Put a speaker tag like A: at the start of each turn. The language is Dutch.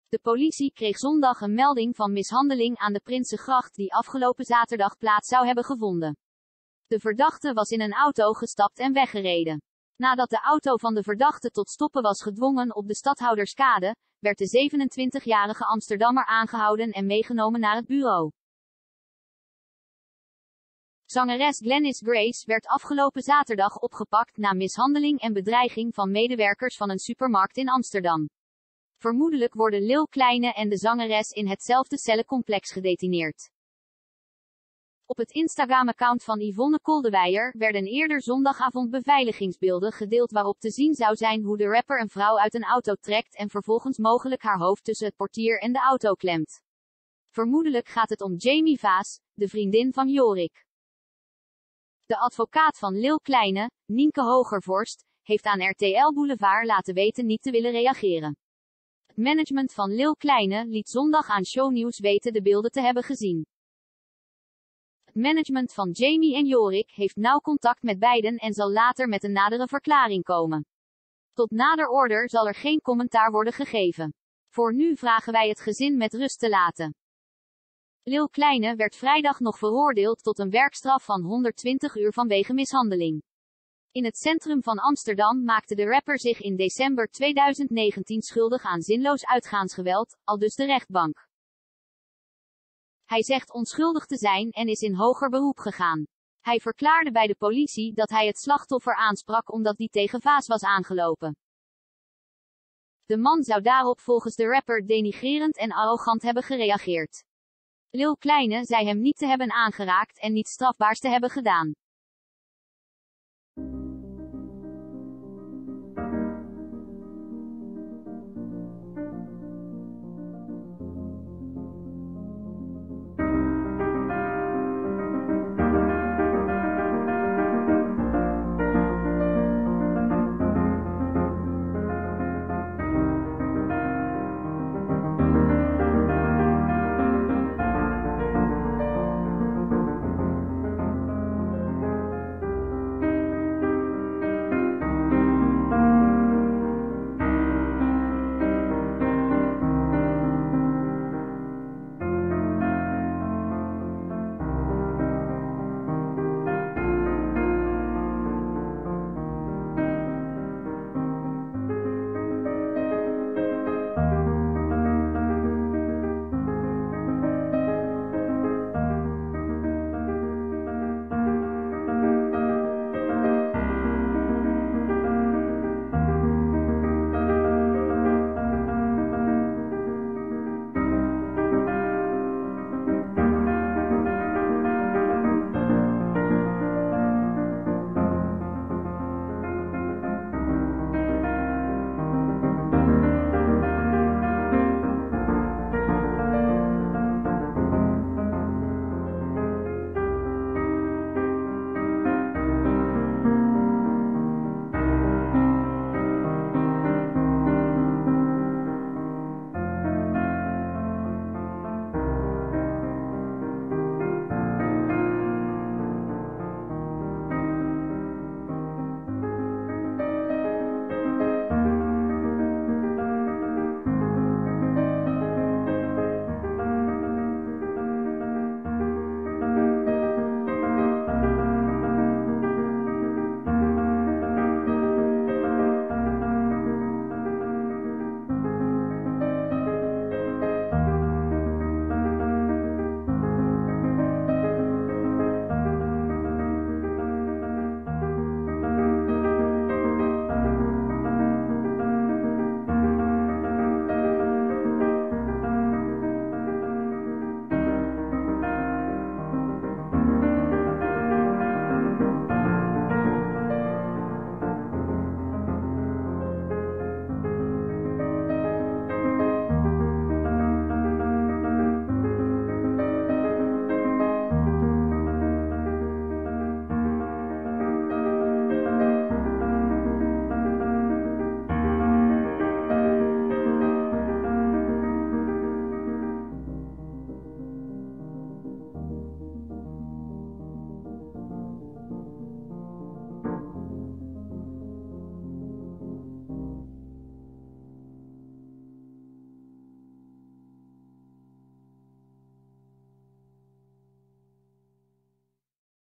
A: De politie kreeg zondag een melding van mishandeling aan de Prinsengracht die afgelopen zaterdag plaats zou hebben gevonden. De verdachte was in een auto gestapt en weggereden. Nadat de auto van de verdachte tot stoppen was gedwongen op de Stadhouderskade, werd de 27-jarige Amsterdammer aangehouden en meegenomen naar het bureau. Zangeres Glennis Grace werd afgelopen zaterdag opgepakt na mishandeling en bedreiging van medewerkers van een supermarkt in Amsterdam. Vermoedelijk worden Lil Kleine en de zangeres in hetzelfde cellencomplex gedetineerd. Op het Instagram-account van Yvonne Koldewijer werden eerder zondagavond beveiligingsbeelden gedeeld waarop te zien zou zijn hoe de rapper een vrouw uit een auto trekt en vervolgens mogelijk haar hoofd tussen het portier en de auto klemt. Vermoedelijk gaat het om Jamie Vaas, de vriendin van Jorik. De advocaat van Lil Kleine, Nienke Hogervorst, heeft aan RTL Boulevard laten weten niet te willen reageren. Het management van Lil Kleine liet zondag aan Shownieuws weten de beelden te hebben gezien. Het management van Jamie en Jorik heeft nauw contact met beiden en zal later met een nadere verklaring komen. Tot nader order zal er geen commentaar worden gegeven. Voor nu vragen wij het gezin met rust te laten. Lil Kleine werd vrijdag nog veroordeeld tot een werkstraf van 120 uur vanwege mishandeling. In het centrum van Amsterdam maakte de rapper zich in december 2019 schuldig aan zinloos uitgaansgeweld, aldus de rechtbank. Hij zegt onschuldig te zijn en is in hoger beroep gegaan. Hij verklaarde bij de politie dat hij het slachtoffer aansprak omdat die tegen Vaas was aangelopen. De man zou daarop volgens de rapper denigrerend en arrogant hebben gereageerd. Lil Kleine zei hem niet te hebben aangeraakt en niets strafbaars te hebben gedaan.